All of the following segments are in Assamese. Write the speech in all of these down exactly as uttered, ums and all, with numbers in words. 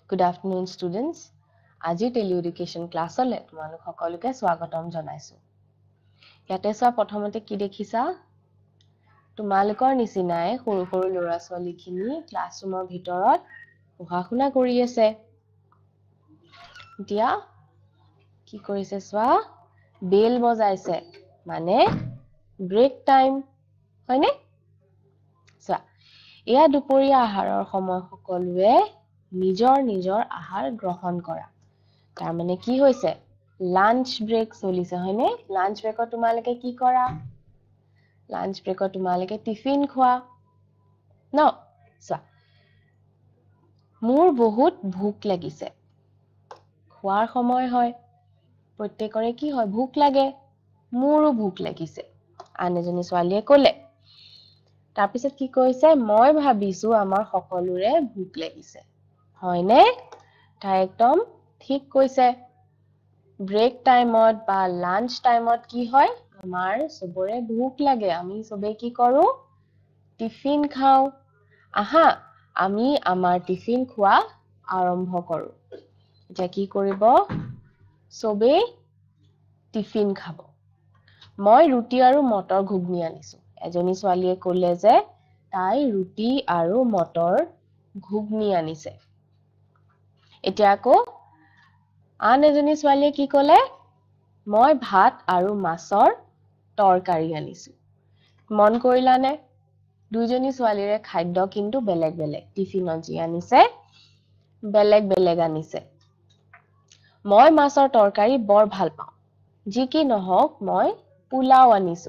Good afternoon, students. আজি টেলিএডুকেশ্যন ক্লাছলৈ তোমালোক সকলোকে স্বাগতম জনাইছো। ইয়াতে চোৱা প্ৰথমতে কি দেখিছা? তোমালোকৰ নিচিনাই সৰু সৰু ল'ৰা ছোৱালীখিনি ক্লাছৰুমৰ ভিতৰত পঢ়া শুনা কৰি আছে। এতিয়া কি কৰিছে চোৱা? বেল বজাইছে, মানে ব্ৰেক টাইম, হয়নে? চোৱা, এয়া দুপৰীয়া আহাৰৰ সময় সকলোৱে নিজৰ নিজৰ আহাৰ গ্ৰহণ কৰা। তাৰ মানে কি হৈছে? লাঞ্চ ব্ৰেক চলিছে, হয়নে? লাঞ্চ ব্ৰেকত তোমালোকে কি কৰা? লাঞ্চ ব্ৰেকত তোমালোকে টিফিন খোৱা ন? চোৱা, মোৰ বহুত ভোক লাগিছে। খোৱাৰ সময় হয়। প্ৰত্যেকৰে কি হয়? ভোক লাগে। মোৰো ভোক লাগিছে, আন এজনী ছোৱালীয়ে ক'লে। তাৰপিছত কি কৈছে? মই ভাবিছো আমাৰ সকলোৰে ভোক লাগিছে, হয়নে? তাই একদম ঠিক কৈছে। ব্ৰেক টাইমত বা লাঞ্চ টাইমত কি হয়? আমাৰ চবৰে ভোক লাগে। আমি চবে কি কৰো? টিফিন খাওঁ। আহা, আমি আমাৰ টিফিন খোৱা আৰম্ভ কৰো। এতিয়া কি কৰিব? চবেই টিফিন খাব। মই ৰুটি আৰু মটৰ ঘুগনি আনিছো। এজনী ছোৱালীয়ে ক'লে যে তাই ৰুটি আৰু মটৰ ঘুগনি আনিছে। এতিয়া আকৌ আন এজনী ছোৱালীয়ে কি ক'লে? মই ভাত আৰু মাছৰ তৰকাৰী আনিছো। মন কৰিলানে? দুইজনী ছোৱালীৰে খাদ্য কিন্তু বেলেগ বেলেগ। টিফিনত যি আনিছে বেলেগ বেলেগ আনিছে। মই মাছৰ তৰকাৰী বৰ ভাল পাওঁ। যি কি নহওক মই পোলাও আনিছো।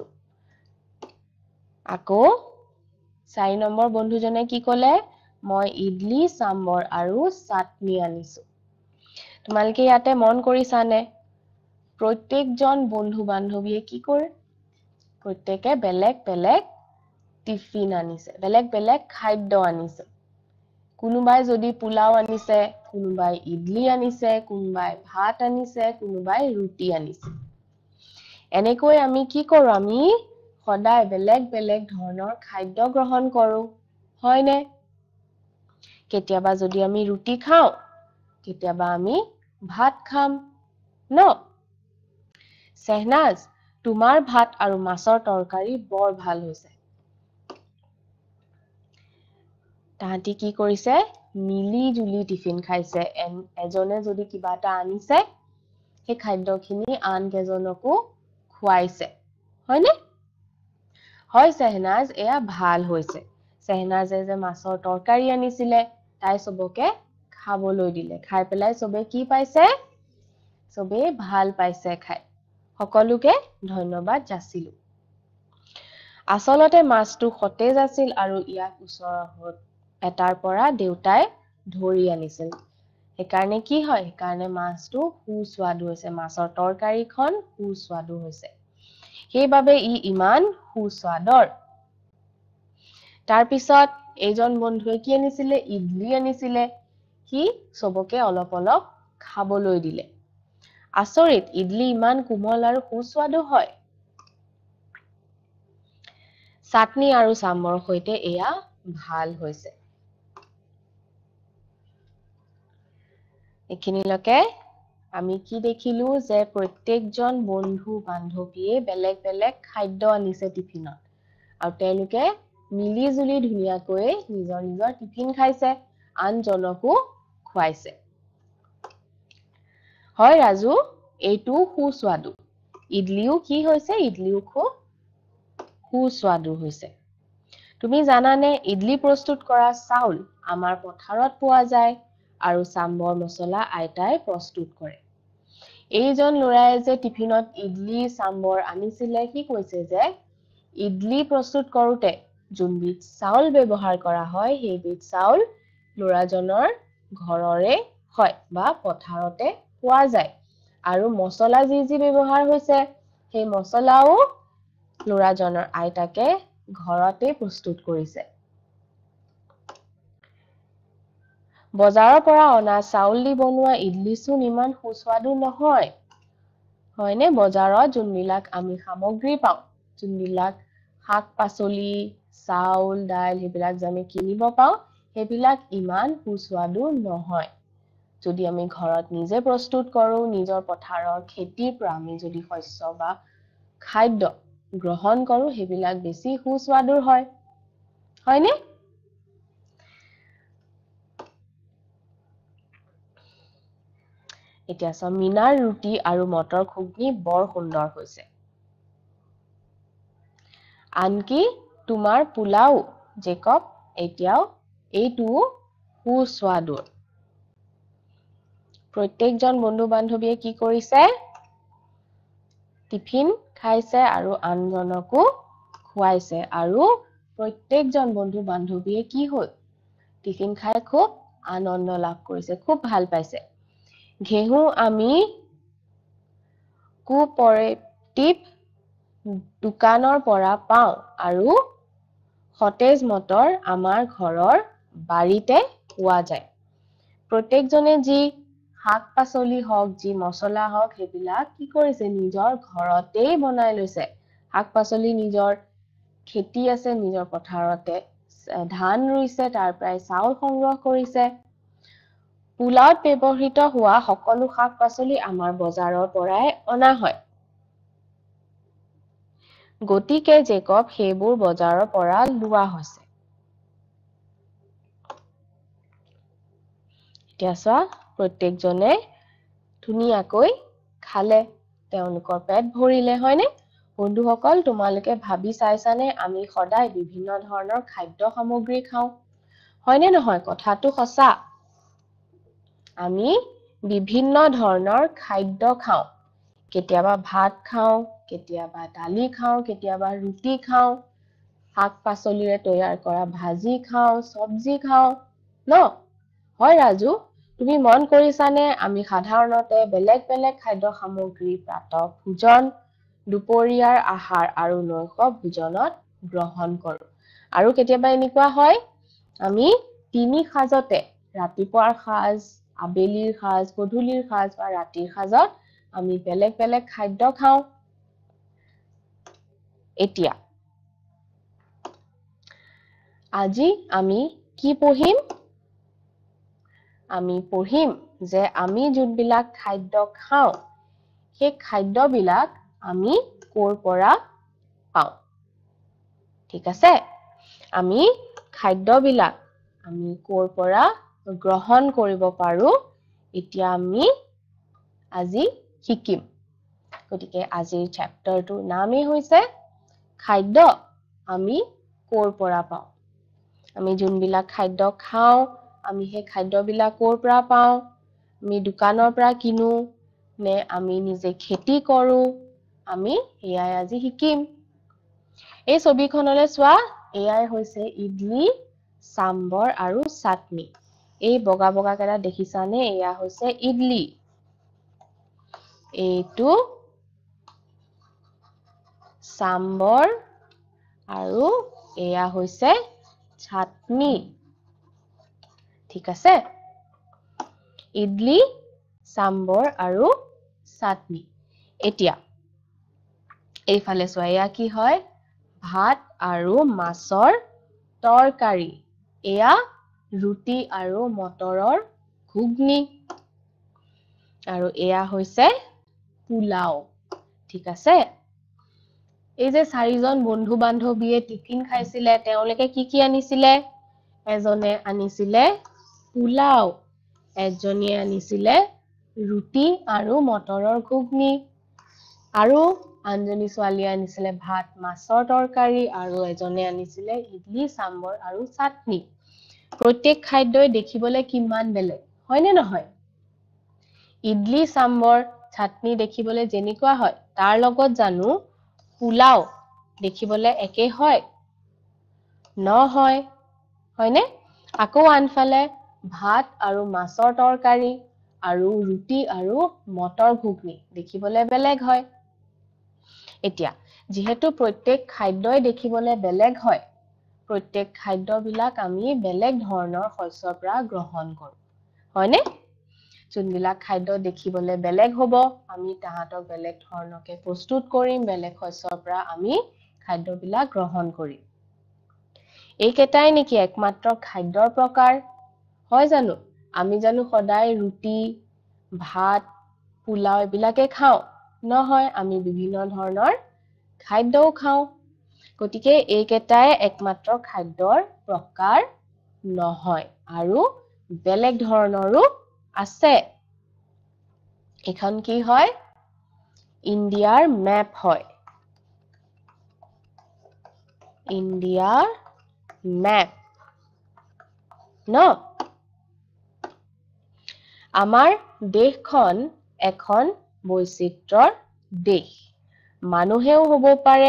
আকৌ চাৰি নম্বৰ বন্ধুজনে কি ক'লে? মই ইডলি, চাম্বৰ আৰু চাটনি আনিছো। তোমালোকে ইয়াতে মন কৰিছানে? প্ৰত্যেকজন বন্ধু বান্ধৱীয়ে কি কৰে? প্ৰত্যেকে বেলেগ বেলেগ টিফিন আনিছে, বেলেগ বেলেগ খাদ্য আনিছে। কোনোবাই যদি পোলাও আনিছে, কোনোবাই ইডলি আনিছে, কোনোবাই ভাত আনিছে, কোনোবাই ৰুটি আনিছে। এনেকৈ আমি কি কৰো? আমি সদায় বেলেগ বেলেগ ধৰণৰ খাদ্য গ্ৰহণ কৰো, হয়নে? কেতিয়াবা যদি আমি ৰুটি খাওঁ, কেতিয়াবা আমি ভাত খাম, ন? চেহনাজ, তোমাৰ ভাত আৰু মাছৰ তৰকাৰী বৰ ভাল হৈছে। তাহাঁতি কি কৰিছে? মিলি জুলি টিফিন খাইছে। এজনে যদি কিবা এটা আনিছে, সেই খাদ্যখিনি আন কেইজনকো খুৱাইছে, হয়নে? হয় চেহনাজ, এয়া ভাল হৈছে। চেহনাজে যে মাছৰ তৰকাৰী আনিছিলে, তাই চবকে খাবলৈ দিলে। খাই পেলাই চবে কি পাইছে? চবে ভাল পাইছে খাই। সকলোকে ধন্যবাদ যাচিলো। আচলতে মাছটো সতেজ আছিল আৰু ইয়াক ওচৰৰ এটাৰ পৰা দেউতাই ধৰি আনিছিল। সেইকাৰণে কি হয়? সেইকাৰণে মাছটো সুস্বাদু হৈছে। মাছৰ তৰকাৰীখন সুস্বাদু হৈছে। সেইবাবে ই ইমান সুস্বাদৰ। তাৰপিছত এইজন বন্ধুৱে কি আনিছিলে? ইডলি আনিছিলে। সি চবকে অলপ অলপ খাবলৈ দিলে। আচৰিত, ইডলি ইমান কোমল আৰু সুস্বাদু হয়। চাটনি আৰু চামৰ সৈতে এয়া ভাল হৈছে। এইখিনিলৈকে আমি কি দেখিলো? যে প্ৰত্যেকজন বন্ধু বান্ধৱীয়ে বেলেগ বেলেগ খাদ্য আনিছে টিফিনত। আৰু তেওঁলোকে মিলি জুলি ধুনীয়াকৈ নিজৰ নিজৰ টিফিন খাইছে, আনজনকো খুৱাইছে। হয় ৰাজু, এইটো সুস্বাদু। ইডলিও কি হৈছে? ইডলিও খুব সুস্বাদু হৈছে। তুমি জানানে ইডলি প্ৰস্তুত কৰা চাউল আমাৰ পথাৰত পোৱা যায় আৰু চাম্বৰ মছলা আইতাই প্ৰস্তুত কৰে। এইজন ল'ৰাই যে টিফিনত ইডলি চাম্বৰ আনিছিলে, সি কৈছে যে ইডলি প্ৰস্তুত কৰোতে যোনবিধ চাউল ব্যৱহাৰ কৰা হয়, সেইবিধ চাউল ল'ৰাজনৰ ঘৰৰে হয় বা পথাৰতে পোৱা যায়। আৰু মছলা যি যি ব্যৱহাৰ হৈছে, সেই মছলাও ল'ৰাজনৰ আইতাকে ঘৰতে প্ৰস্তুত কৰিছে। বজাৰৰ পৰা অনা চাউল দি বনোৱা ইডলিচোন ইমান সুস্বাদু নহয়, হয়নে? বজাৰত যোনবিলাক আমি সামগ্ৰী পাওঁ, যোনবিলাক শাক পাচলি, চাউল, দাইল, সেইবিলাক যে আমি কিনিব পাওঁ, সেইবিলাক ইমান সুস্বাদু নহয়। যদি আমি ঘৰত নিজে প্ৰস্তুত কৰো নিজৰ পথাৰৰ খেতিৰ পৰা আমি যদি শস্য বা খাদ্য গ্ৰহণ কৰো হেবিলাক বেছি সুস্বাদুৰ হয় হয়নে এতিয়া সব মিনাৰ ৰুটি আৰু মটৰ ঘুগনি বৰ সুন্দৰ হৈছে আনকি তোমাৰ পোলাও জেকব এতিয়াও এইটো সুস্বাদুৰ প্ৰত্যেকজন বন্ধু বান্ধৱীয়ে কি কৰিছে টিফিন খাইছে আৰু আনজনকো খুৱাইছে আৰু প্ৰত্যেকজন বন্ধু বান্ধৱীয়ে কি হ'ল টিফিন খাই খুব আনন্দ লাভ কৰিছে খুব ভাল পাইছে ঘেহু আমি কোঅপাৰেটিভ দোকানৰ পৰা পাওঁ আৰু সতেজ মটৰ আমাৰ ঘৰৰ বাৰীতে পোৱা যায় প্ৰত্যেকজনে যি শাক পাচলি হওক যি মছলা হওক হেবিলাক কি কৰিছে নিজৰ ঘৰতেই বনাই লৈছে শাক পাচলি নিজৰ খেতি আছে নিজৰ পথাৰতে ধান ৰুইছে তাৰ পৰাই চাউল সংগ্ৰহ কৰিছে পোলাওত ব্যৱহৃত হোৱা সকলো শাক পাচলি আমাৰ বজাৰৰ পৰাই অনা হয় গতিকে জেকব সেইবোৰ বজাৰৰ পৰা লোৱা হৈছে এতিয়া চোৱা প্ৰত্যেকজনে ধুনীয়াকৈ খালে তেওঁলোকৰ পেট ভৰিলে হয়নে বন্ধুসকল তোমালোকে ভাবি চাইছানে আমি সদায় বিভিন্ন ধৰণৰ খাদ্য সামগ্ৰী খাওঁ হয়নে নহয় কথাটো সঁচা আমি বিভিন্ন ধৰণৰ খাদ্য খাওঁ কেতিয়াবা ভাত খাওঁ কেতিয়াবা দালি খাওঁ কেতিয়াবা ৰুটি খাওঁ শাক পাচলিৰে তৈয়াৰ কৰা ভাজি খাওঁ সবজি খাওঁ ন হয় ৰাজু তুমি মন কৰিছানে আমি সাধাৰণতে বেলেগ বেলেগ খাদ্য সামগ্ৰী প্ৰাতঃ ভোজন দুপৰীয়াৰ আহাৰ আৰু নৈশ ভোজনত গ্ৰহণ কৰো আৰু কেতিয়াবা এনেকুৱা হয় আমি তিনি সাজতে ৰাতিপুৱাৰ সাজ আবেলিৰ সাজ গধূলিৰ সাজ বা ৰাতিৰ সাজত আমি বেলেগ বেলেগ খাদ্য খাওঁ এতিয়া আজি আমি কি পঢ়িম আমি পঢ়িম যে আমি যোনবিলাক খাদ্য খাওঁ সেই খাদ্যবিলাক আমি কৰ পৰা পাওঁ ঠিক আছে আমি খাদ্যবিলাক আমি কৰ পৰা গ্ৰহণ কৰিব পাৰো এতিয়া আমি আজি শিকিম গতিকে আজিৰ চেপ্টাৰটোৰ নামেই হৈছে খাদ্য আমি কৰ পৰা পাওঁ আমি যোনবিলাক খাদ্য খাওঁ আমি সেই খাদ্যবিলাক কৰ পৰা পাওঁ আমি দোকানৰ পৰা কিনো নে আমি নিজে খেতি কৰো আমি এয়াই আজি শিকিম এই ছবিখনলৈ চোৱা এয়াই হৈছে ইডলি সাম্বৰ আৰু চাটনি এই বগা বগা কেটা দেখিছানে এয়া হৈছে ইডলি এইটো সাম্বৰ আৰু এয়া হৈছে চাটনি ঠিক আছে ইডলি সাম্বৰ আৰু চাটনি এতিয়া এইফালে চোৱা এয়া কি হয় ভাত আৰু মাছৰ তৰকাৰী এয়া ৰুটি আৰু মটৰৰ ঘুগনি আৰু এয়া হৈছে পোলাও ঠিক আছে এই যে চাৰিজন বন্ধু বান্ধৱীয়ে টিফিন খাইছিলে তেওঁলোকে কি কি আনিছিলে এজনে আনিছিলে পোলাও এজনীয়ে আনিছিলে ৰুটি আৰু মটৰৰ ঘুগনি আৰু আনজনী ছোৱালীয়ে আনিছিলে ভাত মাছৰ তৰকাৰী আৰু এজনে আনিছিলে ইডলি সাম্বৰ আৰু চাটনি প্ৰত্যেক খাদ্যই দেখিবলৈ কিমান বেলেগ হয়নে নহয় ইডলি সাম্বৰ চাটনি দেখিবলৈ যেনেকুৱা হয় তাৰ লগত জানো পোলাও দেখিবলৈ একে হয় নহয় হয়নে আকৌ আনফালে ভাত আৰু মাছৰ তৰকাৰী আৰু ৰুটি আৰু মটৰ ঘুগনি দেখিবলৈ বেলেগ হয় এতিয়া যেহেতু প্ৰত্যেক খাদ্যই দেখিবলৈ বেলেগ হয় প্ৰত্যেক খাদ্যবিলাক আমি বেলেগ ধৰণৰ শস্যৰ পৰা গ্ৰহণ কৰো হয়নে যোনবিলাক খাদ্য দেখিবলৈ বেলেগ হ'ব আমি তাহাঁতক বেলেগ ধৰণকে প্ৰস্তুত কৰিম বেলেগ শস্যৰ পৰা আমি খাদ্যবিলাক গ্ৰহণ কৰিম এইকেইটাই নেকি একমাত্ৰ খাদ্যৰ প্ৰকাৰ হয় জানো আমি জানো সদায় ৰুটি ভাত পোলাও এইবিলাকে খাওঁ নহয় আমি বিভিন্ন ধৰণৰ খাদ্যও খাওঁ গতিকে এইকেইটাই একমাত্ৰ খাদ্যৰ প্ৰকাৰ নহয় আৰু বেলেগ ধৰণৰো আছে এখন কি হয় ইণ্ডিয়াৰ মেপ হয় ইণ্ডিয়াৰ মেপ ন আমাৰ দেশখন এখন বৈচিত্ৰৰ দেশ মানুহেও হ'ব পাৰে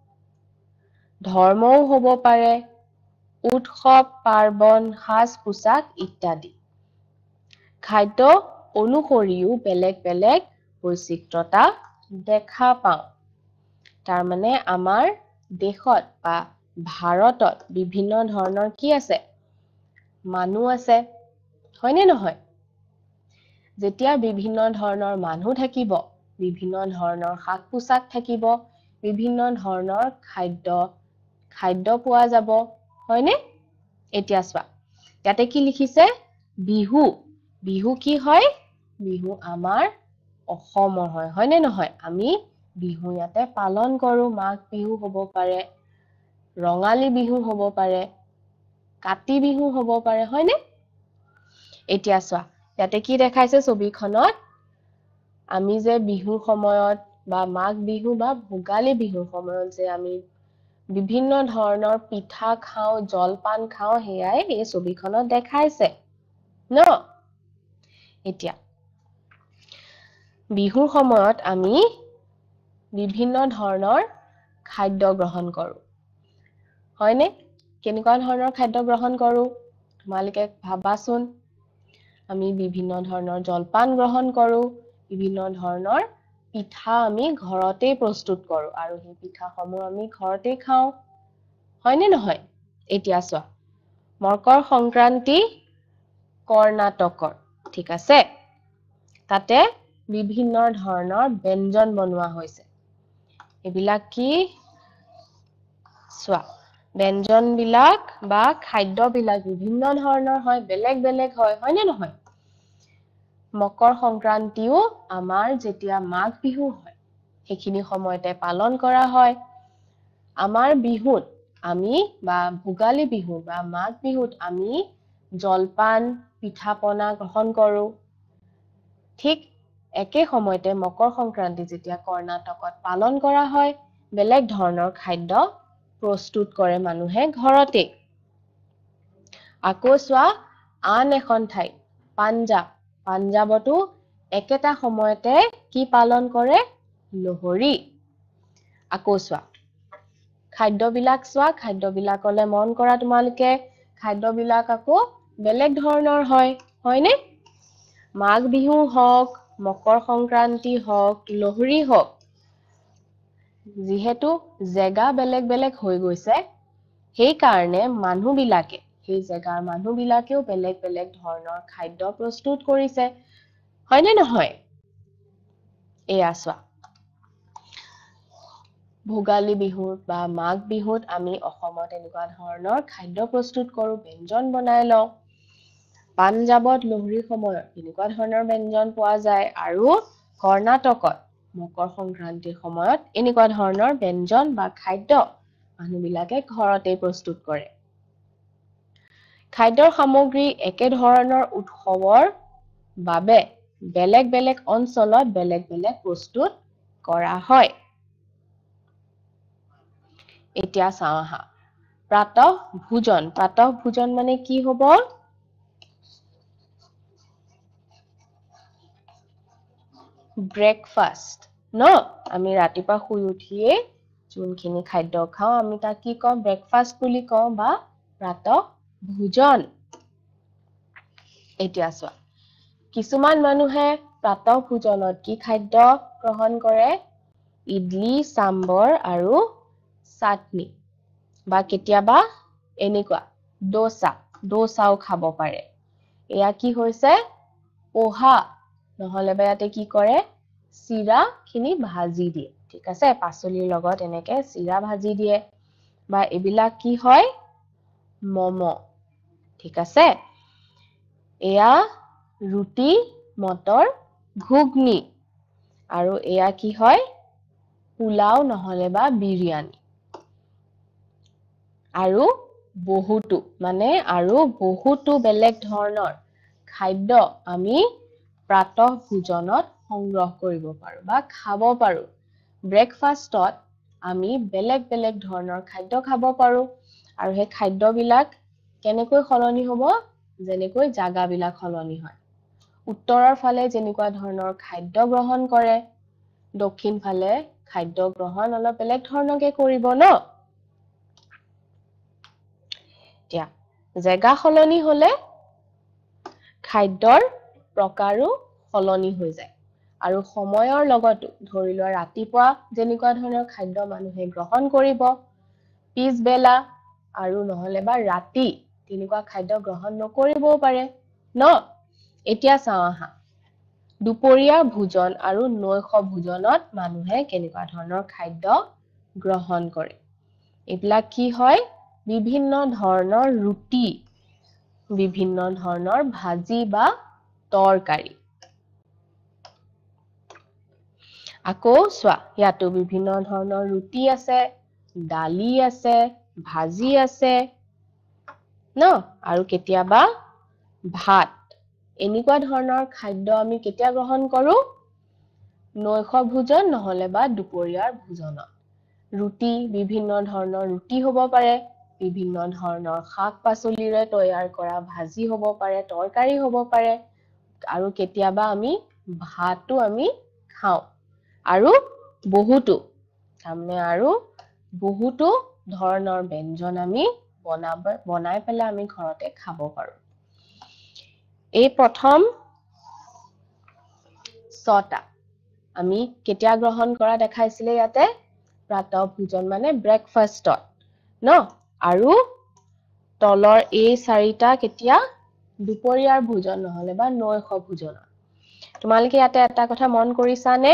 ধৰ্মও হ'ব পাৰে উৎসৱ পাৰ্বণ সাজ পোছাক ইত্যাদি খাদ্য অনুসৰিও বেলেগ বেলেগ বৈচিত্ৰতা দেখা পাওঁ তাৰ মানে আমাৰ দেশত বা ভাৰতত বিভিন্ন ধৰণৰ কি আছে মানুহ আছে হয়নে নহয় যেতিয়া বিভিন্ন ধৰণৰ মানুহ থাকিব বিভিন্ন ধৰণৰ শাক পোছাক থাকিব বিভিন্ন ধৰণৰ খাদ্য খাদ্য পোৱা যাব হয়নে এতিয়া চোৱা ইয়াতে কি লিখিছে বিহু বিহু কি হয় বিহু আমাৰ অসমৰ হয় হয়নে নহয় আমি বিহু ইয়াতে পালন কৰো মাঘ বিহু হ'ব পাৰে ৰঙালী বিহু হ'ব পাৰে কাতি বিহু হ'ব পাৰে হয়নে এতিয়া চোৱা ইয়াতে কি দেখাইছে ছবিখনত আমি যে বিহু সময়ত বা মাঘ বিহু বা ভোগালী বিহু সময়ত যে আমি বিভিন্ন ধৰণৰ পিঠা খাওঁ জলপান খাওঁ হেয়াই এই ছবিখনত দেখাইছে ন এতিয়া বিহুৰ সময়ত আমি বিভিন্ন ধৰণৰ খাদ্য গ্ৰহণ কৰো হয়নে কেনেকুৱা ধৰণৰ খাদ্য গ্ৰহণ কৰো তোমালোকে ভাবাচোন আমি বিভিন্ন ধৰণৰ জলপান গ্ৰহণ কৰো বিভিন্ন ধৰণৰ পিঠা আমি ঘৰতে প্ৰস্তুত কৰো আৰু এই পিঠাসমূহ আমি ঘৰতে খাওঁ হয়নে নহয় এতিয়া চোৱা মকৰ সংক্ৰান্তি কৰ্ণাটকৰ ঠিক আছে তাতে বিভিন্ন ধৰণৰ ব্যঞ্জন বনোৱা হৈছে এইবিলাক কি চোৱা ব্যঞ্জন বিলাক বা খাদ্য বিলাক বিভিন্ন ধৰণৰ হয় বেলেগ বেলেগ হয় হয়নে নহয় মকৰ সংক্ৰান্তিও আমাৰ যেতিয়া মাঘ বিহু হয় সেইখিনি সময়তে পালন কৰা হয় আমাৰ বিহুত আমি বা ভোগালী বিহু বা মাঘ বিহুত আমি জলপান পিঠা পনা গ্ৰহণ কৰো ঠিক একে সময়তে মকৰ সংক্ৰান্তি যেতিয়া কৰ্ণাটকত পালন কৰা হয় বেলেগ ধৰণৰ খাদ্য প্ৰস্তুত কৰে মানুহে ঘৰতে আকৌ চোৱা আন এখন ঠাই পাঞ্জাব পাঞ্জাবতো একেটা সময়তে কি পালন কৰে লোহৰী আকৌ চোৱা খাদ্যবিলাক চোৱা খাদ্যবিলাকলে মন কৰা তোমালোকে খাদ্যবিলাক আকৌ বেলেগ ধৰণৰ হয় হয়নে মাঘ বিহু হওক মকৰ সংক্ৰান্তি হওক লোহৰী হওক যিহেতু জেগা বেলেগ বেলেগ হৈ গৈছে সেই কাৰণে মানুহবিলাকে সেই জেগাৰ মানুহবিলাকেও বেলেগ বেলেগ ধৰণৰ খাদ্য প্ৰস্তুত কৰিছে হয়নে নহয় এয়া চোৱা ভোগালী বিহুত বা মাঘ বিহুত আমি অসমত এনেকুৱা ধৰণৰ খাদ্য প্ৰস্তুত কৰো ব্যঞ্জন বনাই লওঁ পাঞ্জাবত লোহৰীৰ সময়ত এনেকুৱা ধৰণৰ ব্যঞ্জন পোৱা যায় আৰু কৰ্ণাটকত মকৰ সংক্ৰান্তিৰ সময়ত এনেকুৱা ধৰণৰ ব্যঞ্জন বা খাদ্য মানুহবিলাকে ঘৰতে প্ৰস্তুত কৰে খাদ্যৰ সামগ্ৰী একে ধৰণৰ উৎসৱৰ বাবে বেলেগ বেলেগ অঞ্চলত বেলেগ বেলেগ প্ৰস্তুত কৰা হয় এতিয়া চাওঁ আহা প্ৰাতঃ ভোজন প্ৰাতঃ ভোজন মানে কি হ'ব ব্ৰেকফাষ্ট ন আমি ৰাতিপুৱা শুই উঠিয়ে যোনখিনি খাদ্য খাওঁ আমি তাক কি কওঁ ব্ৰেকফাষ্ট বুলি কওঁ বা প্ৰাতঃ ভোজন এতিয়া চোৱা কিছুমান মানুহে প্ৰাতঃ ভোজনত কি খাদ্য গ্ৰহণ কৰে ইডলি চাম্বৰ আৰু চাটনি বা কেতিয়াবা এনেকুৱা দোসা দোসাও খাব পাৰে এয়া কি হৈছে পোহা নহলে বা ইয়াতে কি কৰে চিৰা খিনি ভাজি দিয়ে ঠিক আছে পাচলিৰ লগত এনেকে চিৰা ভাজি দিয়ে বা এইবিলাক কি হয় মম ঠিক আছে এয়া ৰুটি মটৰ ঘুগনি আৰু এয়া কি হয় পোলাও নহলে বা বিৰিয়ানী আৰু বহুতো মানে আৰু বহুতো বেলেগ ধৰণৰ খাদ্য আমি প্ৰাতঃ ভোজনত সংগ্ৰহ কৰিব পাৰো বা খাব পাৰো ব্ৰেকফাষ্টত আমি বেলেগ বেলেগ ধৰণৰ খাদ্য খাব পাৰো আৰু সেই খাদ্যবিলাক কেনেকৈ সলনি হ'ব যেনেকৈ জাগাবিলাক সলনি হয় উত্তৰৰ ফালে যেনেকুৱা ধৰণৰ খাদ্য গ্ৰহণ কৰে দক্ষিণ ফালে খাদ্য গ্ৰহণ অলপ বেলেগ ধৰণকে কৰিব ন এতিয়া জাগা সলনি হলে খাদ্যৰ প্ৰকাৰো সলনি হৈ যায় আৰু সময়ৰ লগতো ধৰি লোৱা ৰাতিপুৱা যেনেকুৱা ধৰণৰ খাদ্য মানুহে গ্ৰহণ কৰিব পিছবেলা আৰু নহলে বা ৰাতি তেনেকুৱা খাদ্য গ্ৰহণ নকৰিবও পাৰে ন এতিয়া চাওঁ আহা দুপৰীয়া ভোজন আৰু নৈশ ভোজনত মানুহে কেনেকুৱা ধৰণৰ খাদ্য গ্ৰহণ কৰে এইবিলাক কি হয় বিভিন্ন ধৰণৰ ৰুটি বিভিন্ন ধৰণৰ ভাজি বা তৰকাৰী আকৌ চোৱা ইয়াতো বিভিন্ন ধৰণৰ ৰুটি আছে দালি আছে ভাজি আছে ন আৰু কেতিয়াবা ভাত এনেকুৱা ধৰণৰ খাদ্য আমি কেতিয়া গ্ৰহণ কৰো নৈশ ভোজন নহলে বা দুপৰীয়াৰ ভোজনত ৰুটি বিভিন্ন ধৰণৰ ৰুটি হ'ব পাৰে বিভিন্ন ধৰণৰ শাক পাচলিৰে তৈয়াৰ কৰা ভাজি হ'ব পাৰে তৰকাৰী হ'ব পাৰে আৰু কেতিয়াবা আমি ভাতো আমি খাওঁ আৰু বহুতো তাৰমানে আৰু বহুতো ধৰণৰ ব্যঞ্জন আমি বনাব বনাই পেলাই আমি ঘৰতে খাব পাৰো এই প্ৰথম ছটা আমি কেতিয়া গ্ৰহণ কৰা দেখাইছিলে ইয়াতে প্ৰাতঃ ভোজন মানে ব্ৰেকফাষ্টত ন আৰু তলৰ এই চাৰিটা কেতিয়া দুপৰীয়াৰ ভোজন নহলে বা নৈশ ভোজনত তোমালোকে ইয়াতে এটা কথা মন কৰিছানে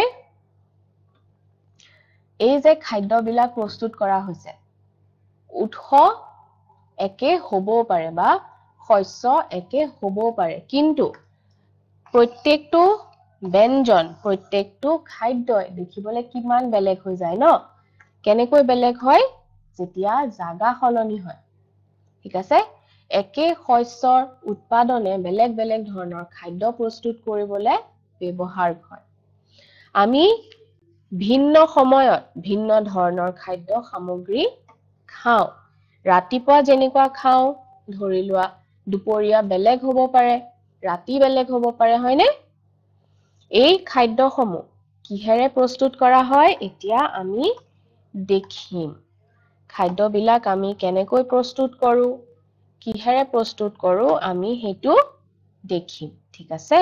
এই যে খাদ্যবিলাক প্ৰস্তুত কৰা হৈছে উৎস একে হ'বও পাৰে বা শস্য একে হ'বও পাৰে কিন্তু প্ৰত্যেকটো ব্যঞ্জন প্ৰত্যেকটো খাদ্যই দেখিবলৈ কিমান বেলেগ হৈ যায় ন কেনেকৈ বেলেগ হয় যেতিয়া জাগা সলনি হয় ঠিক আছে একে শস্যৰ উৎপাদনে বেলেগ বেলেগ ধৰণৰ খাদ্য প্ৰস্তুত কৰিবলৈ ব্যৱহাৰ হয় আমি ভিন্ন সময়ত ভিন্ন ধৰণৰ খাদ্য সামগ্ৰী খাওঁ ৰাতিপুৱা যেনেকুৱা খাওঁ ধৰি লোৱা দুপৰীয়া বেলেগ হ'ব পাৰে ৰাতি বেলেগ হ'ব পাৰে হয়নে এই খাদ্যসমূহ কিহেৰে প্ৰস্তুত কৰা হয় এতিয়া আমি দেখিম খাদ্যবিলাক আমি কেনেকৈ প্ৰস্তুত কৰো কিহেৰে প্ৰস্তুত কৰো আমি হেতু দেখিম ঠিক আছে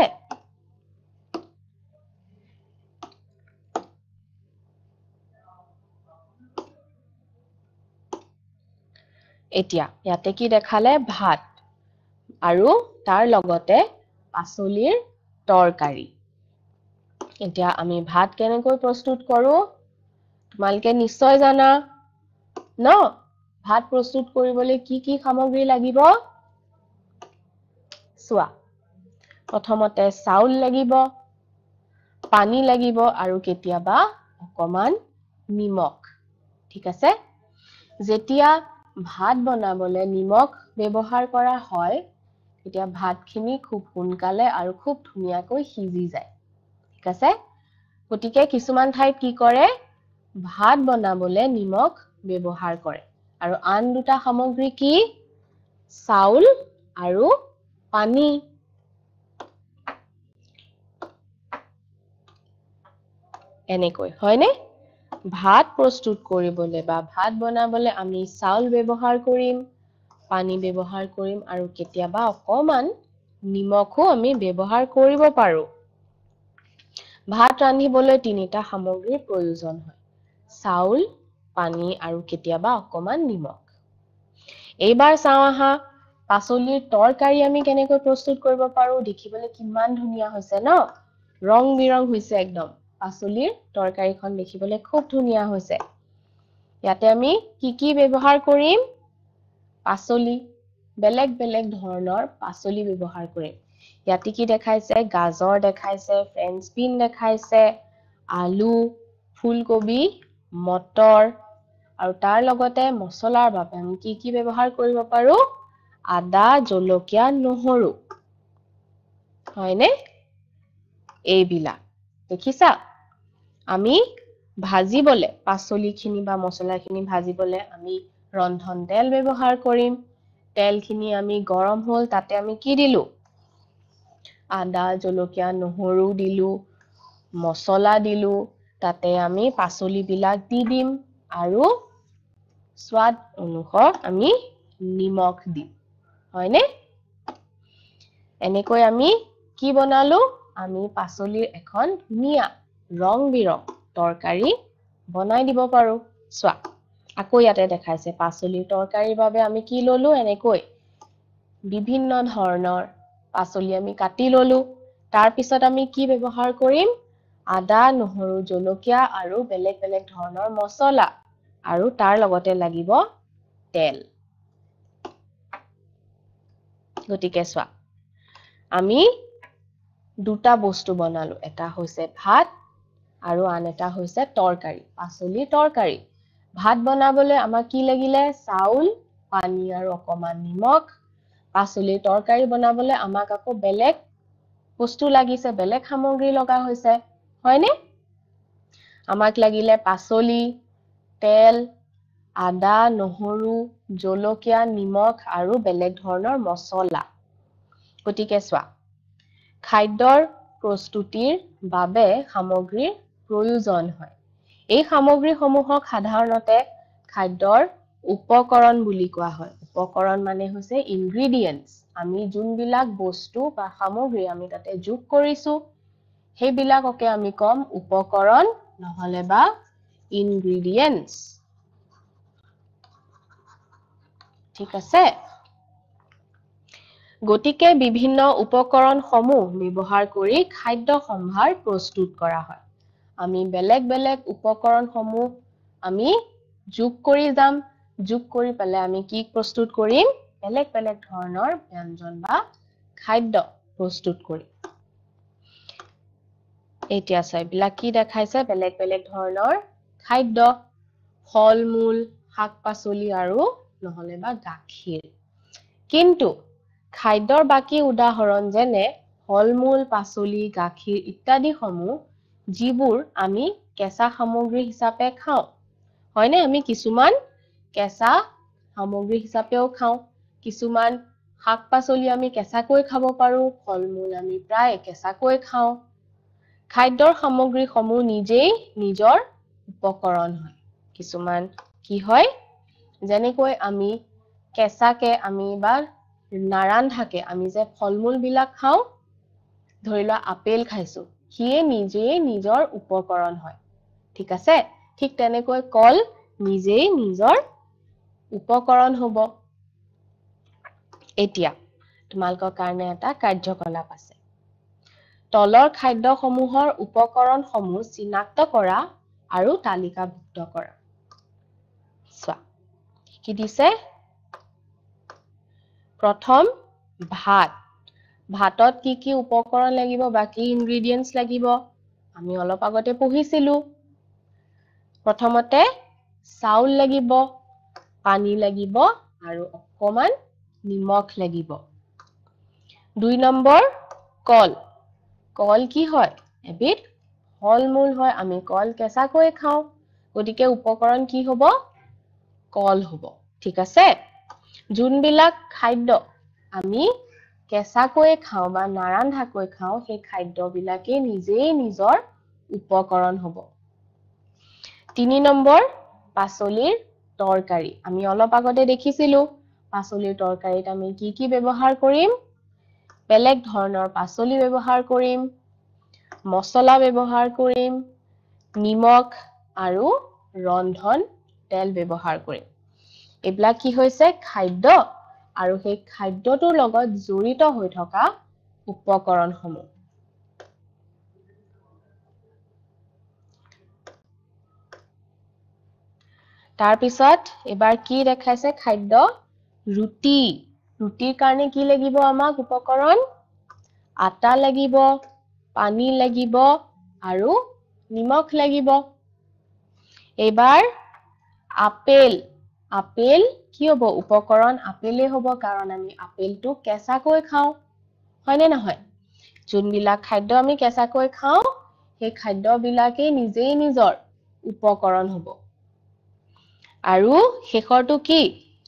এতিয়া ইয়াতে কি দেখালে ভাত আৰু তাৰ লগতে পাচলিৰ তৰকাৰী এতিয়া আমি ভাত কেনেকৈ প্ৰস্তুত কৰো তোমালোকে নিশ্চয় জানা ন ভাত প্ৰস্তুত কৰিবলৈ কি কি সামগ্ৰী লাগিব চোৱা প্ৰথমতে চাউল লাগিব পানী লাগিব আৰু কেতিয়াবা অকমান নিমখ ঠিক আছে যেতিয়া ভাত বনাবলে নিমখ ব্যৱহাৰ কৰা হয় তেতিয়া ভাতখিনি খুব সোনকালে আৰু খুব ধুনীয়াকৈ সিজি যায় ঠিক আছে গতিকে কিছুমান ঠাইত কি কৰে ভাত বনাবলে নিমখ ব্যৱহাৰ কৰে আৰু আন দুটা সামগ্ৰী কি চাউল আৰু পানী এনেকৈ হয়নে ভাত প্ৰস্তুত কৰিবলৈ বা ভাত বনাবলৈ আমি চাউল ব্যৱহাৰ কৰিম পানী ব্যৱহাৰ কৰিম আৰু কেতিয়াবা অকমান নিমখো আমি ব্যৱহাৰ কৰিব পাৰো ভাত ৰান্ধিবলৈ তিনিটা সামগ্ৰীৰ প্ৰয়োজন হয় চাউল পানী আৰু কেতিয়াবা অকমান নিমখ এইবাৰ চাওঁ আহা পাচলিৰ তৰকাৰী আমি কেনেকৈ প্ৰস্তুত কৰিব পাৰো দেখিবলৈ কিমান ধুনীয়া হৈছে ন ৰং বিৰং হৈছে একদম পাচলিৰ তৰকাৰীখন দেখিবলৈ খুব ধুনীয়া হৈছে ইয়াতে আমি কি কি ব্যৱহাৰ কৰিম পাচলি বেলেগ বেলেগ ধৰণৰ পাচলি ব্যৱহাৰ কৰিম ইয়াতে কি দেখাইছে গাজৰ দেখাইছে ফ্ৰেঞ্চ বিন দেখাইছে আলু ফুলকবি মটৰ আৰু তাৰ লগতে মছলাৰ বাবে আমি কি কি ব্যৱহাৰ কৰিব পাৰো আদা জলকীয়া নহৰু হয়নে এইবিলাক দেখিছা আমি ভাজিবলে পাচলিখিনি বা মছলাখিনি ভাজিবলে আমি ৰন্ধন তেল ব্যৱহাৰ কৰিম তেলখিনি আমি গৰম হ'ল তাতে আমি কি দিলো আদা জলকীয়া নহৰু দিলো মছলা দিলো তাতে আমি পাচলিবিলাক দি দিম আৰু স্বাদ অনুসাৰ আমি নিমখ দিম হয়নে এনেকৈ আমি কি বনালো আমি পাচলিৰ এখন ধুনীয়া ৰং বিৰং তৰকাৰী বনাই দিব পাৰো চোৱা আকৌ ইয়াতে দেখাইছে পাচলিৰ তৰকাৰীৰ বাবে আমি কি ললো এনেকৈ বিভিন্ন ধৰণৰ পাচলি আমি কাটি ললো তাৰ পিছত আমি কি ব্যৱহাৰ কৰিম আদা নহৰু জলকীয়া আৰু বেলেগ বেলেগ ধৰণৰ মছলা আৰু তাৰ লগতে লাগিব তেল গতিকে চোৱা আমি দুটা বস্তু বনালো এটা হৈছে ভাত আৰু আন এটা হৈছে তৰকাৰী পাচলিৰ তৰকাৰী ভাত বনাবলৈ আমাক কি লাগিলে চাউল পানী আৰু অকমান নিমখ পাচলিৰ তৰকাৰী বনাবলৈ আমাক আকৌ বেলেগ বস্তু লাগিছে বেলেগ সামগ্ৰী লগা হৈছে হয়নে আমাক লাগিলে পাচলি তেল আদা নহৰু জলকীয়া নিমখ আৰু বেলেগ ধৰণৰ মছলা গতিকে চোৱা খাদ্যৰ প্ৰস্তুতিৰ বাবে সামগ্ৰীৰ প্ৰয়োজন হয় এই সামগ্ৰীসমূহক সাধাৰণতে খাদ্যৰ উপকৰণ বুলি কোৱা হয় উপকৰণ মানে হৈছে ইনগ্ৰেডিয়েন্টস আমি যোনবিলাক বস্তু বা সামগ্ৰী আমি তাতে যোগ কৰিছো সেইবিলাককে আমি কম উপকৰণ নহলে বা ইনগ্ৰেডিয়েন্টস ঠিক আছে গতিকে বিভিন্ন উপকৰণসমূহ ব্যৱহাৰ কৰি খাদ্য সম্ভাৰ প্ৰস্তুত কৰা হয় আমি বেলেগ বেলেগ উপকৰণসমূহ আমি যোগ কৰি যাম যোগ কৰি পেলাই আমি কি প্ৰস্তুত কৰিম বেলেগ বেলেগ ধৰণৰ ব্যঞ্জন বা খাদ্য প্ৰস্তুত কৰিম এতিয়া চাইবিলাক কি দেখাইছে বেলেগ বেলেগ ধৰণৰ খাদ্য ফল মূল শাক পাচলি আৰু নহলে বা গাখীৰ কিন্তু খাদ্যৰ বাকি উদাহৰণ যেনে ফল মূল পাচলি গাখীৰ ইত্যাদি সমূহ যিবোৰ আমি কেঁচা সামগ্ৰী হিচাপে খাওঁ হয়নে আমি কিছুমান কেঁচা সামগ্ৰী হিচাপেও খাওঁ কিছুমান শাক পাচলি আমি কেঁচাকৈ খাব পাৰো ফল মূল আমি প্ৰায় কেঁচাকৈ খাওঁ খাদ্যৰ সামগ্ৰীসমূহ নিজেই নিজৰ উপকৰণ হয় কিছুমান কি হয় যেনেকৈ আমি কেঁচাকে আমি বা নাৰান্ধাকে আমি যে ফল মূল বিলাক খাওঁ ধৰি লোৱা আপেল খাইছো সিয়ে নিজেই নিজৰ উপকৰণ হয় ঠিক আছে ঠিক তেনেকৈ কল নিজেই নিজৰ উপকৰণ হ'ব এতিয়া তোমালোকৰ কাৰণে এটা কাৰ্যকলাপ আছে তলৰ খাদ্যসমূহৰ উপকৰণসমূহ চিনাক্ত কৰা আৰু তালিকাভুক্ত কৰা চোৱা কি দিছে প্ৰথম ভাত ভাতত কি কি উপকৰণ লাগিব বা কি ইনগ্ৰেডিয়েন্টস লাগিব আমি অলপ আগতে পঢ়িছিলো প্ৰথমতে চাউল লাগিব পানী লাগিব আৰু অকমান নিমখ লাগিব দুই নম্বৰ কল কল কি হয় এবিধ ফল মূল হয় আমি কল কেঁচাকৈ খাওঁ গতিকে উপকৰণ কি হ'ব কল হ'ব ঠিক আছে যোনবিলাক খাদ্য আমি কেঁচাকৈ খাওঁ বা নাৰান্ধাকৈ খাওঁ সেই খাদ্যবিলাকে নিজেই নিজৰ উপকৰণ হ'ব তিনি নম্বৰ পাচলিৰ তৰকাৰী আমি অলপ আগতে দেখিছিলো পাচলিৰ তৰকাৰীত আমি কি কি ব্যৱহাৰ কৰিম বেলেগ ধৰণৰ পাচলি ব্যৱহাৰ কৰিম মছলা ব্যৱহাৰ কৰিম নিমখ আৰু ৰন্ধন তেল ব্যৱহাৰ কৰিম এইবিলাক কি হৈছে খাদ্য আৰু সেই খাদ্যটোৰ লগত জড়িত হৈ থকা উপকৰণসমূহ তাৰ পিছত এবাৰ কি দেখাইছে খাদ্য ৰুটি ৰুটিৰ কাৰণে কি লাগিব আমাক উপকৰণ আটা লাগিব, পানী লাগিব আৰু নিমখ লাগিব। এবাৰ আপেল, আপেল কি হ'ব? উপকৰণ আপেলেই হ'ব, কাৰণ আমি আপেলটো কেঁচাকৈ খাওঁ, হয়নে নহয়? যোনবিলাক খাদ্য আমি কেঁচাকৈ খাওঁ, সেই খাদ্যবিলাকেই নিজেই নিজৰ উপকৰণ হ'ব। আৰু শেষৰটো কি?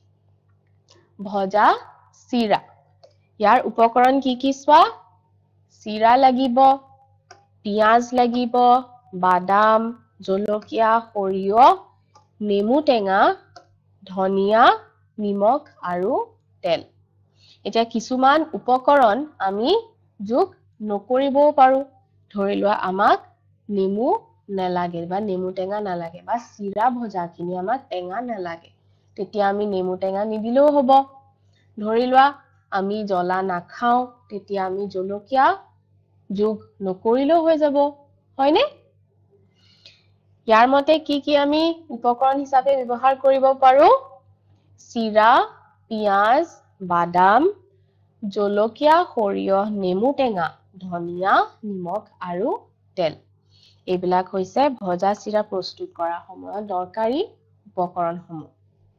ভজা চিৰা। ইয়াৰ উপকৰণ কি কি চোৱা? চিৰা লাগিব, পিঁয়াজ লাগিব, বাদাম, জলকীয়া, সৰিয়হ, নেমু টেঙা, ধনিয়া, নিমখ আৰু তেল। এতিয়া কিছুমান উপকৰণ আমি যোগ নকৰিবও পাৰো। ধৰি লোৱা আমাক নেমু নালাগে বা নেমু টেঙা নালাগে বা চিৰা ভজাখিনি আমাক টেঙা নালাগে। তেতিয়া আমি নেমু টেঙা নিদিলেও হ'ব। ধৰি লোৱা আমি জ্বলা নাখাওঁ, তেতিয়া আমি জলকীয়া যোগ নকৰিলেও হৈ যাব, হয়নে? ইয়াৰ মতে কি কি আমি উপকৰণ হিচাপে ব্যৱহাৰ কৰিব পাৰো? চিৰা, পিঁয়াজ, বাদাম, জলকীয়া, সৰিয়হ, নেমু টেঙা, ধনিয়া, নিমখ আৰু তেল। এইবিলাক হৈছে ভজা চিৰা প্ৰস্তুত কৰাৰ সময়ত দৰকাৰী উপকৰণসমূহ।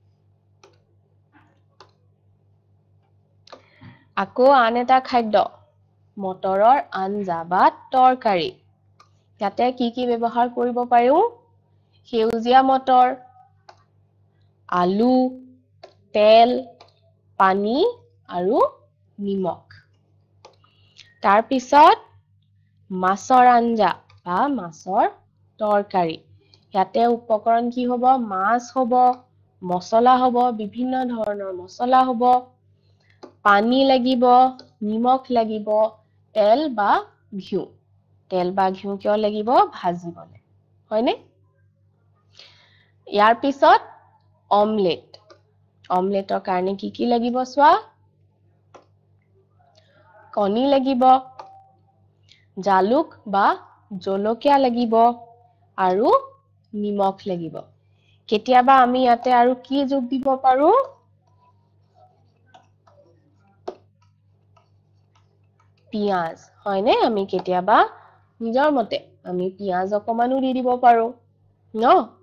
আকৌ আন এটা খাদ্য, মটৰৰ আঞ্জা বা তৰকাৰী। ইয়াতে কি কি ব্যৱহাৰ কৰিব পাৰো? সেউজীয়া মটৰ, আলু, তেল, পানী আৰু নিমখ। তাৰ পিছত মাছৰ আঞ্জা বা মাছৰ তৰকাৰী। ইয়াতে উপকৰণ কি হ'ব? মাছ হ'ব, মছলা হ'ব, বিভিন্ন ধৰণৰ মছলা হ'ব, পানী লাগিব, নিমখ লাগিব, তেল বা ঘিউ। তেল বা ঘিউ কিয় লাগিব? ভাজিবলৈ, হয়নে? ইয়াৰ পিছত অমলেট। অমলেটৰ কাৰণে কি কি লাগিব চোৱা? কণী লাগিব, জালুক বা জলকীয়া লাগিব আৰু নিমখ লাগিব। কেতিয়াবা আমি ইয়াতে আৰু কি যোগ দিব পাৰো? পিঁয়াজ, হয়নে? আমি কেতিয়াবা নিজৰ মতে আমি পিঁয়াজ অকমানো দি দিব পাৰো, ন?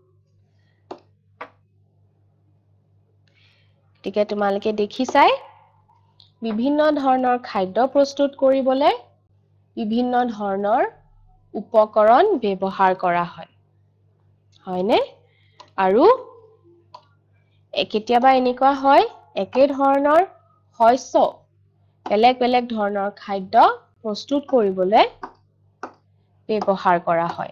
গতিকে তোমালোকে দেখিছাই, বিভিন্ন ধৰণৰ খাদ্য প্ৰস্তুত কৰিবলৈ বিভিন্ন ধৰণৰ উপকৰণ ব্যৱহাৰ কৰা হয়, হয়নে? আৰু কেতিয়াবা এনেকুৱা হয়, একে ধৰণৰ শস্য বেলেগ বেলেগ ধৰণৰ খাদ্য প্ৰস্তুত কৰিবলৈ ব্যৱহাৰ কৰা হয়।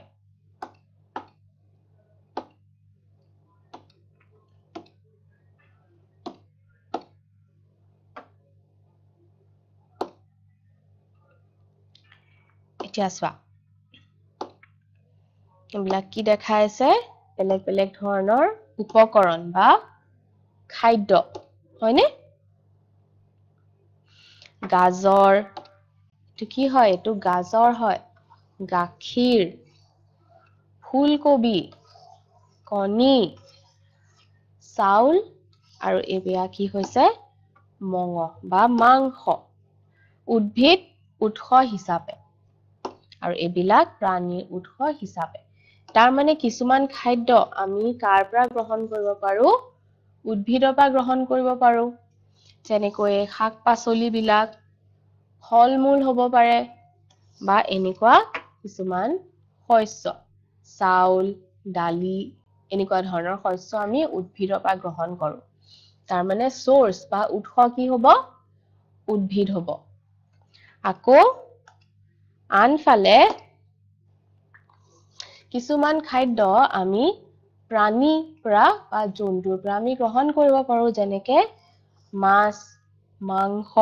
এতিয়া চোৱা, এইবিলাক কি দেখাই আছে? বেলেগ বেলেগ ধৰণৰ উপকৰণ বা খাদ্য, হয়নে? গাজৰ, এইটো কি হয়? এইটো গাজৰ হয়। গাখীৰ, ফুলকবি, কণী, চাউল আৰু এইবিলাক কি হৈছে? মঙহ বা মাংস। উদ্ভিদ উৎস হিচাপে আৰু এইবিলাক প্ৰাণীৰ উৎস হিচাপে। তাৰ মানে কিছুমান খাদ্য আমি কাৰ পৰা গ্ৰহণ কৰিব পাৰো? উদ্ভিদৰ পৰা গ্ৰহণ কৰিব পাৰো। যেনেকৈ শাক-পাচলিবিলাক, ফল-মূল হ'ব পাৰে বা এনেকুৱা কিছুমান শস্য, চাউল, দালি, এনেকুৱা ধৰণৰ শস্য আমি উদ্ভিদৰ পৰা গ্ৰহণ কৰো। তাৰ মানে চ'ৰ্চ বা উৎস কি হ'ব? উদ্ভিদ হ'ব। আকৌ আনফালে কিছুমান খাদ্য আমি প্ৰাণীৰ পৰা বা জন্তুৰ পৰা আমি গ্ৰহণ কৰিব পাৰো, যেনেকে মাছ, মাংস,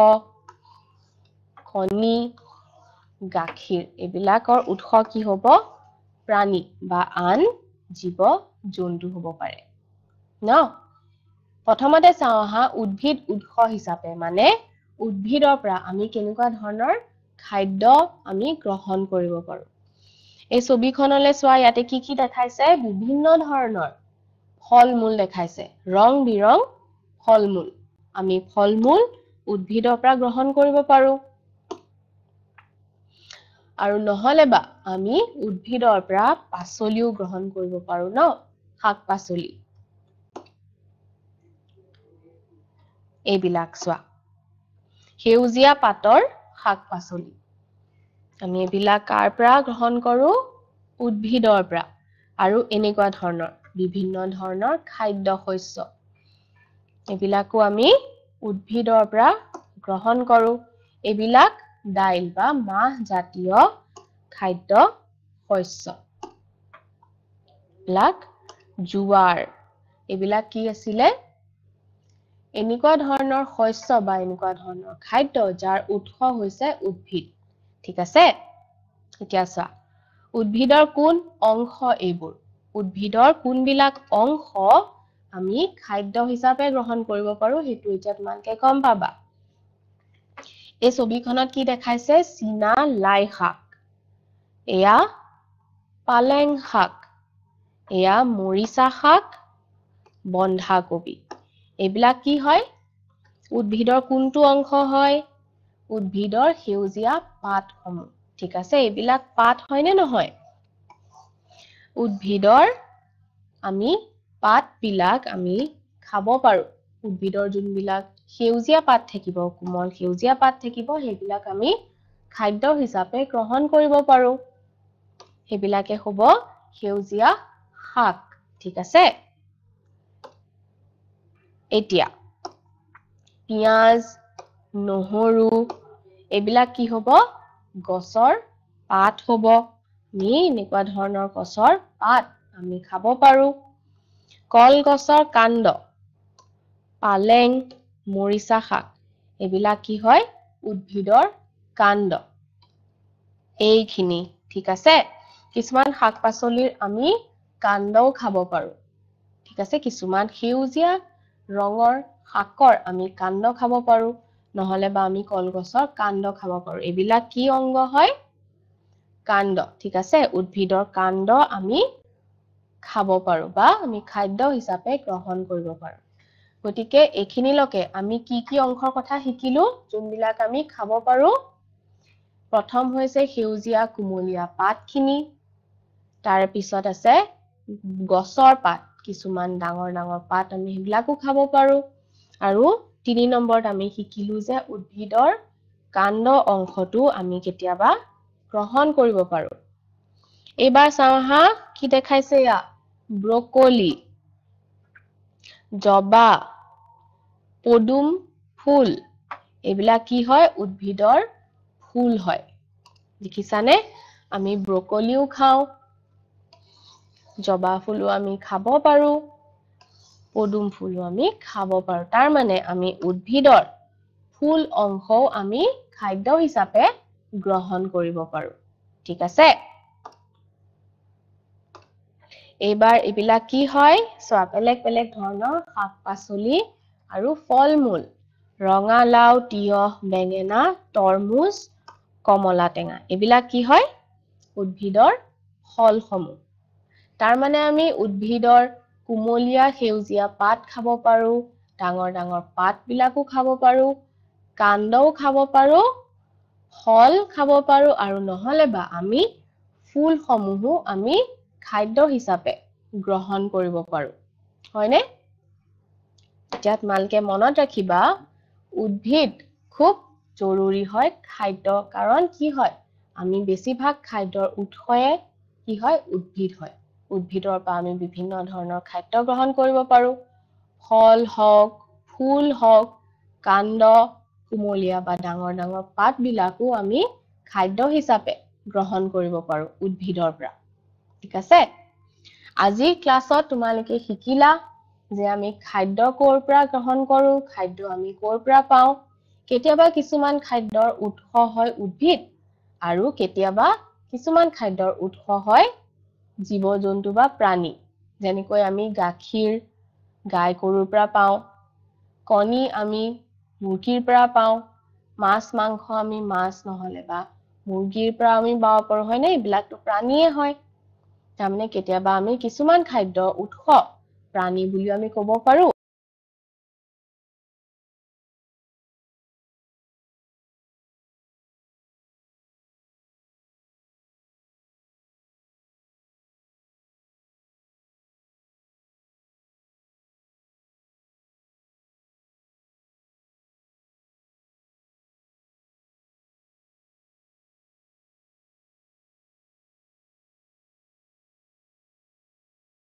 কণী, গাখীৰ। এইবিলাকৰ উৎস কি হ'ব? প্ৰাণী বা আন জীৱ-জন্তু হ'ব পাৰে, ন? প্ৰথমতে চাওঁ আহা, উদ্ভিদ উৎস হিচাপে মানে উদ্ভিদৰ পৰা আমি কেনেকুৱা ধৰণৰ খাদ্য আমি গ্ৰহণ কৰিব পাৰো। এই ছবিখনলৈ চোৱা, ইয়াতে কি কি দেখাইছে? বিভিন্ন ধৰণৰ ফল-মূল দেখাইছে, ৰং-বিৰং ফল-মূল। আমি ফল-মূল উদ্ভিদৰ পৰা গ্ৰহণ কৰিব পাৰো। আৰু নহলে বা আমি উদ্ভিদৰ পৰা পাচলিও গ্ৰহণ কৰিব পাৰো ন শাক পাচলি এইবিলাক চোৱা সেউজীয়া পাতৰ শাক পাচলি আমি এইবিলাক কাৰ পৰা গ্ৰহণ কৰো উদ্ভিদৰ পৰা আৰু এনেকুৱা ধৰণৰ বিভিন্ন ধৰণৰ খাদ্য শস্য এইবিলাকো আমি উদ্ভিদৰ পৰা গ্ৰহণ কৰো এইবিলাক দাইল বা মাহ জাতীয় খাদ্য শস্য বিলাক জোৱাৰ এইবিলাক কি আছিলে এনেকুৱা ধৰণৰ শস্য বা এনেকুৱা ধৰণৰ খাদ্য যাৰ উৎস হৈছে উদ্ভিদ ঠিক আছে এতিয়া চোৱা উদ্ভিদৰ কোন অংশ এইবোৰ উদ্ভিদৰ কোনবিলাক অংশ আমি খাদ্য হিচাপে গ্ৰহণ কৰিব পাৰো হেতু এতিয়া তোমালোকে গম পাবা এই ছবিখনত কি দেখাইছে চীনা লাই শাক এয়া পালেং শাক এয়া মৰিচা শাক বন্ধাকবি এইবিলাক কি হয় উদ্ভিদৰ কোনটো অংশ হয় উদ্ভিদৰ সেউজীয়া পাতসমূহ ঠিক আছে এইবিলাক পাত হয় নে নহয় উদ্ভিদৰ আমি পাত বিলাক আমি খাব পাৰো উদ্ভিদৰ যোনবিলাক সেউজীয়া পাত থাকিব কোমল সেউজীয়া পাত থাকিব সেইবিলাক আমি খাদ্য হিচাপে গ্ৰহণ কৰিব পাৰো সেইবিলাকে হ'ব সেউজীয়া শাক ঠিক আছে এতিয়া পিয়াজ নহৰু এইবিলাক কি হ'ব গছৰ পাত হ'ব আমি এনেকুৱা ধৰণৰ গছৰ পাত আমি খাব পাৰো কলগছৰ কাণ্ড পালেং মৰিচা শাক এইবিলাক কি হয় উদ্ভিদৰ কাণ্ড এইখিনি ঠিক আছে কিছুমান শাক পাচলিৰ আমি কাণ্ডও খাব পাৰো ঠিক আছে কিছুমান সেউজীয়া ৰঙৰ শাকৰ আমি কাণ্ড খাব পাৰো নহলে বা আমি কলগছৰ কাণ্ড খাব পাৰো এইবিলাক কি অংগ হয় কাণ্ড ঠিক আছে উদ্ভিদৰ কাণ্ড আমি খাব পাৰো বা আমি খাদ্য হিচাপে গ্ৰহণ কৰিব পাৰো গতিকে এইখিনিলৈকে আমি কি কি অংশৰ কথা শিকিলো যোনবিলাক আমি খাব পাৰো প্ৰথম হৈছে সেউজীয়া কুমলীয়া পাতখিনি তাৰ পিছত আছে গছৰ পাত কিছুমান ডাঙৰ ডাঙৰ পাত আমি সেইবিলাকো খাব পাৰো আৰু তিনি নম্বৰত আমি শিকিলো যে উদ্ভিদৰ কাণ্ড অংশটো আমি কেতিয়াবা গ্ৰহণ কৰিব পাৰো এইবাৰ চাওঁ হা কি দেখাইছে ইয়া ব্ৰকলি জবা পদুম ফুল এইবিলাক কি হয় উদ্ভিদৰ ফুল হয় দেখিছানে আমি ব্ৰকলিও খাওঁ জবা ফুলো আমি খাব পাৰো পদুম ফুলো আমি খাব পাৰো তাৰ মানে আমি উদ্ভিদৰ ফুল অংশও আমি খাদ্য হিচাপে গ্ৰহণ কৰিব পাৰো ঠিক আছে এইবাৰ এইবিলাক কি হয় চোৱা বেলেগ বেলেগ ধৰণৰ শাক পাচলি আৰু ফল মূল ৰঙালাও তিয়হ বেঙেনা তৰমুজ কমলা টেঙা এইবিলাক কি হয় উদ্ভিদৰ ফলসমূহ তাৰ মানে আমি উদ্ভিদৰ কুমলীয়া সেউজীয়া পাত খাব পাৰো ডাঙৰ ডাঙৰ পাত বিলাকো খাব পাৰো কাণ্ডও খাব পাৰো ফল খাব পাৰো আৰু নহলে বা আমি ফুল সমূহো আমি খাদ্য হিচাপে গ্ৰহণ কৰিব পাৰো হয়নে এতিয়া তোমালোকে মনত ৰাখিবা উদ্ভিদ খুব জৰুৰী হয় খাদ্য কাৰণ কি হয় আমি বেছিভাগ খাদ্যৰ উৎসয়ে কি হয় উদ্ভিদ হয় উদ্ভিদৰ পৰা আমি বিভিন্ন ধৰণৰ খাদ্য গ্ৰহণ কৰিব পাৰো ফল হওক ফুল হওক কাণ্ড কুমলীয়া বা ডাঙৰ ডাঙৰ পাত বিলাকো আমি খাদ্য হিচাপে গ্ৰহণ কৰিব পাৰো উদ্ভিদৰ পৰা ঠিক আছে আজি ক্লাছত তোমালোকে শিকিলা যে আমি খাদ্য কৰ পৰা গ্ৰহণ কৰো খাদ্য আমি কৰ পৰা পাওঁ কেতিয়াবা কিছুমান খাদ্যৰ উৎস হয় উদ্ভিদ আৰু কেতিয়াবা কিছুমান খাদ্যৰ উৎস হয় জীৱ জন্তু বা প্ৰাণী যেনেকৈ আমি গাখীৰ গাই গৰুৰ পৰা পাওঁ কণী আমি মুৰ্গীৰ পৰা পাওঁ মাছ মাংস আমি মাছ নহলে বা মুৰ্গীৰ পৰা আমি পাব পাৰো হয় নে এইবিলাকটো প্ৰাণীয়ে হয় তাৰমানে কেতিয়াবা আমি কিছুমান খাদ্য উৎস প্ৰাণী বুলি আমি ক'ব পাৰো